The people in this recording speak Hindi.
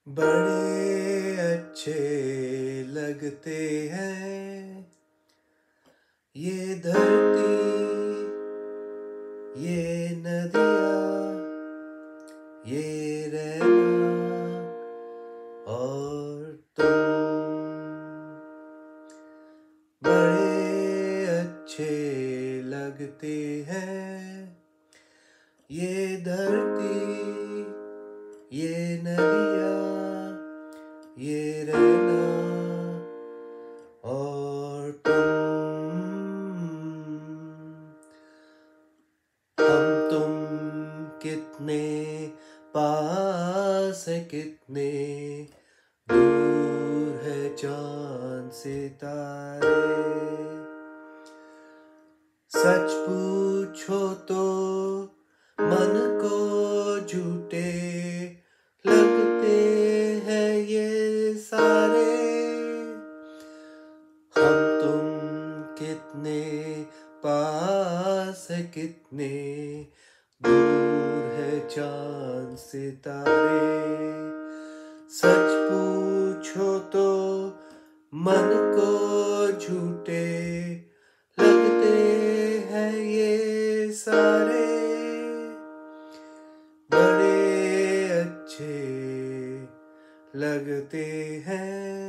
बड़े अच्छे लगते हैं ये धरती, ये नदियाँ, ये रहना और तुम। बड़े अच्छे लगते हैं ये धरती, ये नदियाँ, ये रहना और तुम। हम तुम कितने पास है, कितने दूर है चांद सितारे। सच पूछो तो मन को झूठे लगते हैं ये सारे। हम तुम कितने पास है, कितने दूर है चांद सितारे। सच पूछो तो मन को झूठे लगते हैं ये सारे। बड़े अच्छे लगते हैं।